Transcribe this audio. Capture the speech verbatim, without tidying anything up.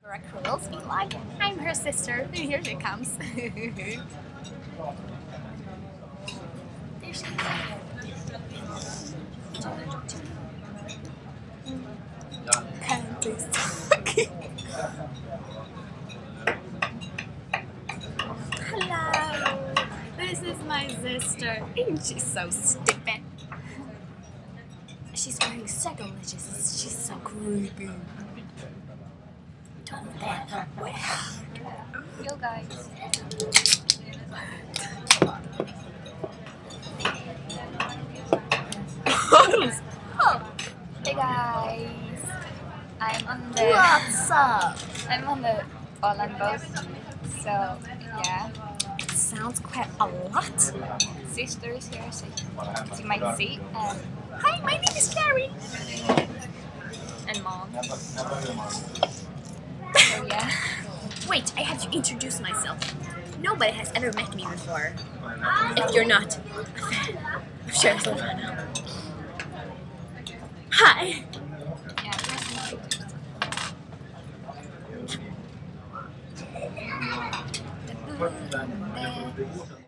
Miracles be like, I'm her sister. Here she comes. There she is. Can't talking. Hello. This is my sister. And she's so stupid. She's wearing sacrilege. She's so creepy. Don't that weird. Yo guys. Oh. Hey guys. I'm on the What's up? I'm on the Holland boat. So yeah. It sounds quite a lot. Sisters here, so as you might see. Um, hi, my name is Carrie. And mom. So yeah. Wait, I have to introduce myself. Nobody has ever met me before. If you're not a fan of Cher Silvano. Hi! Yeah,